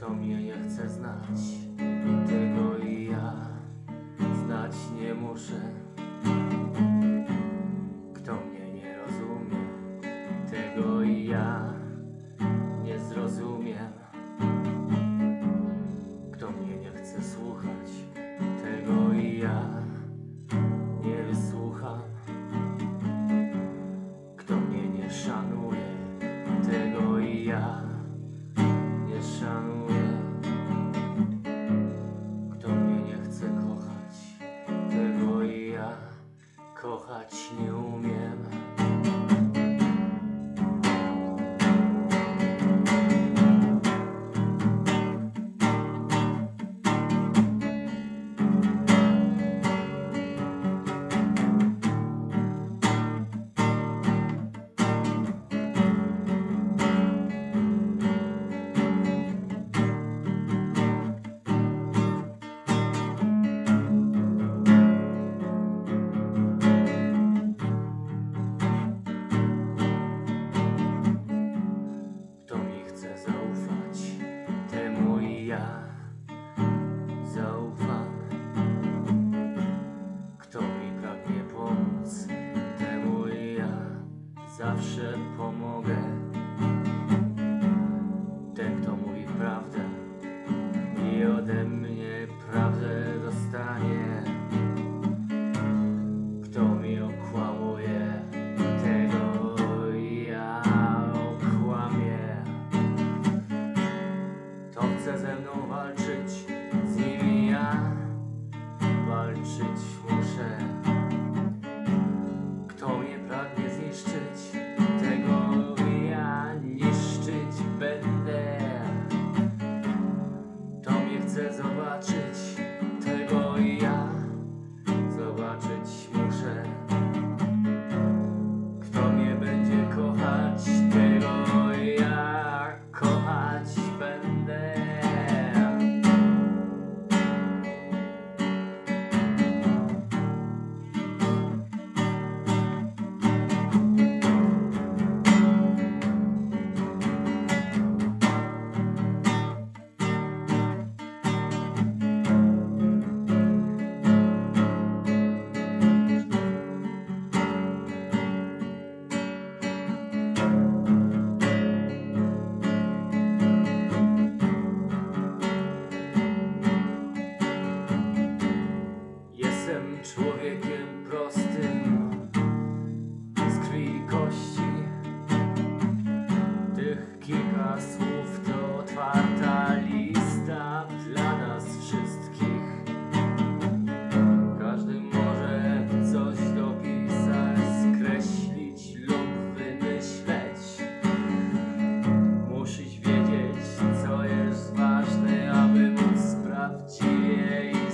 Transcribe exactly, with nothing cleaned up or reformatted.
Kto mnie nie chce znać, tego i ja znać nie muszę. Kto mnie nie rozumie, tego i ja nie zrozumiem. Kto mnie nie chce słuchać, tego i ja nie wysłucham. Kto mnie nie szanuje, tego i ja nie szanuję. Kto mnie nie chce kochać, tego i ja kochać nie umiem. Ja zaufam. Kto mi pragnie pomóc, temu i ja zawsze pomogę. Ten, kto mówi prawdę i ode mnie prawdę dostanie. Kto mi okłamuje, tego i ja okłamię. Kto chce ze mną walczyć, z nimi ja walczyć muszę. Kto mnie pragnie zniszczyć, tego ja niszczyć będę. Kto mnie chce zobaczyć, tego ja zobaczyć muszę. Kto mnie będzie kochać, tego ja kochać będę. Jestem człowiekiem prostym, z krwi i kości. Tych kilka słów to otwarta lista dla nas wszystkich. Każdy może coś dopisać, skreślić lub wymyśleć. Musisz wiedzieć, co jest ważne, aby móc prawdziwie